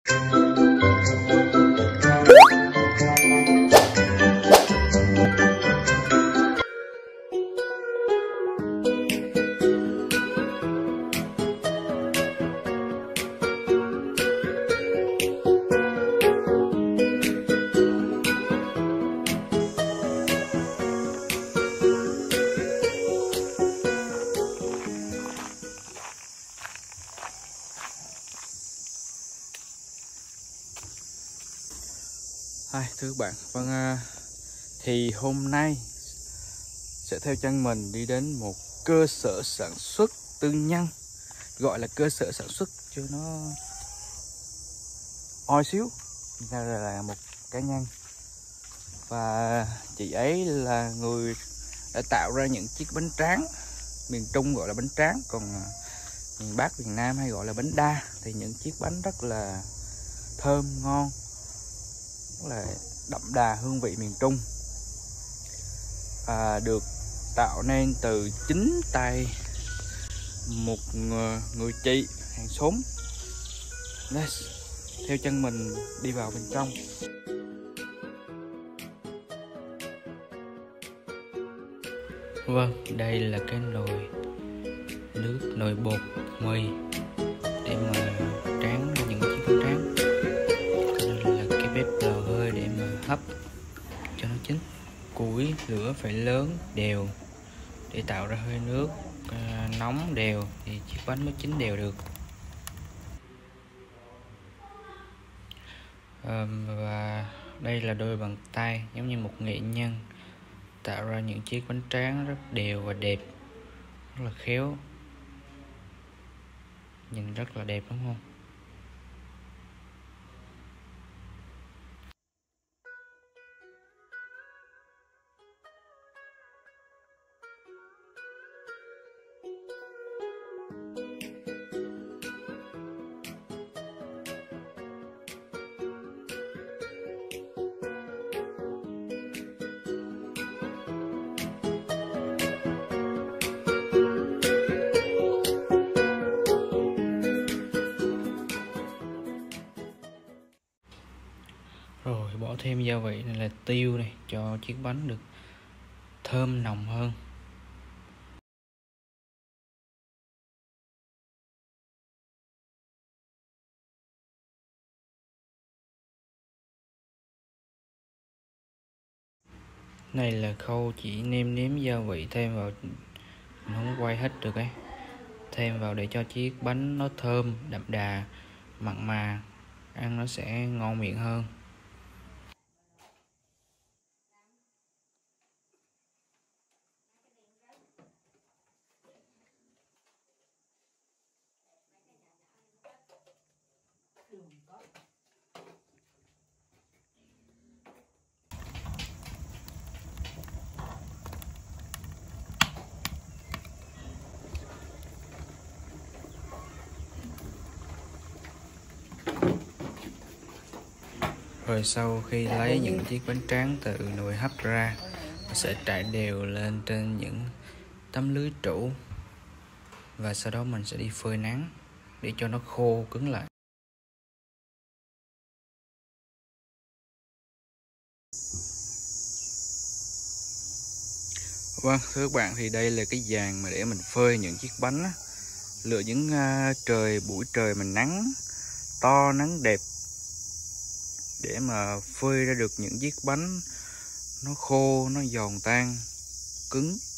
Thưa các bạn, thì hôm nay sẽ theo chân mình đi đến một cơ sở sản xuất tư nhân, gọi là cơ sở sản xuất chứ nó oi xíu, ra là một cá nhân, và chị ấy là người đã tạo ra những chiếc bánh tráng. Miền Trung gọi là bánh tráng, còn miền Bắc, miền Nam hay gọi là bánh đa. Thì những chiếc bánh rất là thơm ngon, rất là đậm đà hương vị miền Trung, được tạo nên từ chính tay một người chị hàng xóm. Let's theo chân mình đi vào bên trong. Vâng, đây là cái nồi nước, nồi bột mì để mà tráng những chiếc bánh tráng. Đây là cái bếp lò hơi để mà hấp cho nó chín. Củi lửa phải lớn đều để tạo ra hơi nước nóng đều thì chiếc bánh mới chín đều được. Và đây là đôi bàn tay giống như một nghệ nhân tạo ra những chiếc bánh tráng rất đều và đẹp, rất là khéo, nhìn rất là đẹp đúng không? Rồi bỏ thêm gia vị này là tiêu này cho chiếc bánh được thơm nồng hơn. Này là khâu chỉ nêm nếm gia vị thêm vào, mình không quay hết được ấy, thêm vào để cho chiếc bánh nó thơm đậm đà, mặn mà, ăn nó sẽ ngon miệng hơn. Rồi sau khi lấy những chiếc bánh tráng từ nồi hấp ra, sẽ trải đều lên trên những tấm lưới trụ, và sau đó mình sẽ đi phơi nắng để cho nó khô cứng lại. Vâng, thưa các bạn, thì đây là cái dàn mà để mình phơi những chiếc bánh á. Lựa những buổi trời mình nắng to, nắng đẹp để mà phơi ra được những chiếc bánh nó khô, nó giòn tan, cứng.